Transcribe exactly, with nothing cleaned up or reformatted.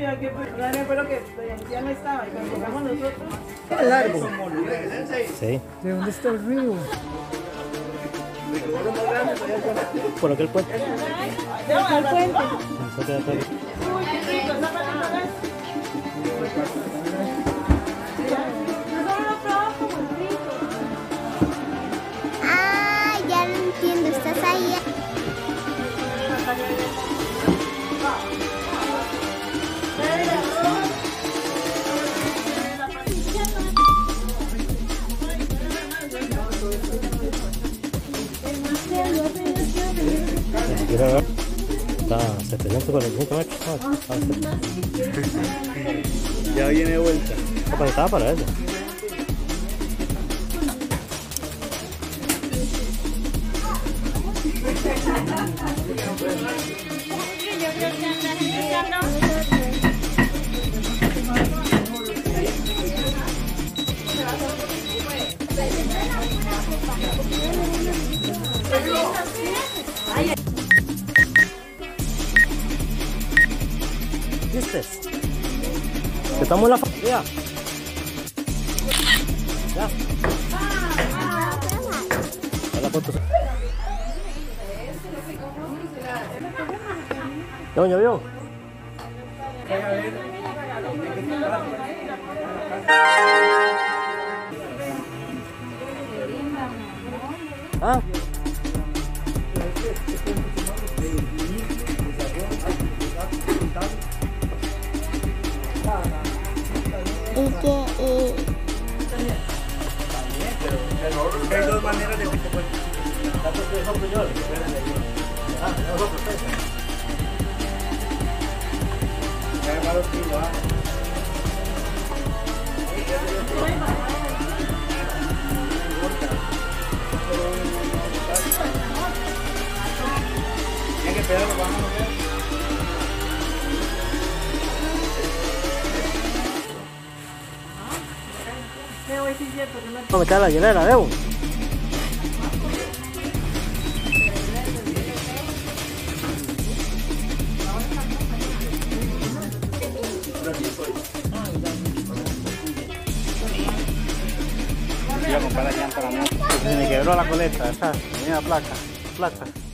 mira que fue lo que ya no estaba y cuando llegamos nosotros. Es largo. Sí. ¿De dónde está el río? Por aquel puente. ¿Dónde el puente? Eso queda todo. Uy, qué rico, sácate una vez. Ah, ya lo entiendo, estás ahí. Quiero ver. Está setecientos cuarenta y cinco metros. Ah, Ya viene de vuelta. estaba para eso. ¿Viste? Estamos en la familia. Ya. Ya la foto. ¿Ya ya vio? ¿Ah? Y que eh... Hay dos maneras de que se puede. Tiene que esperar, vamos a ver. No me cae la hielera, ¿veo? Voy a comprar la llanta a la moto. Se me quebró la coleta, esa, tenía placa, placa.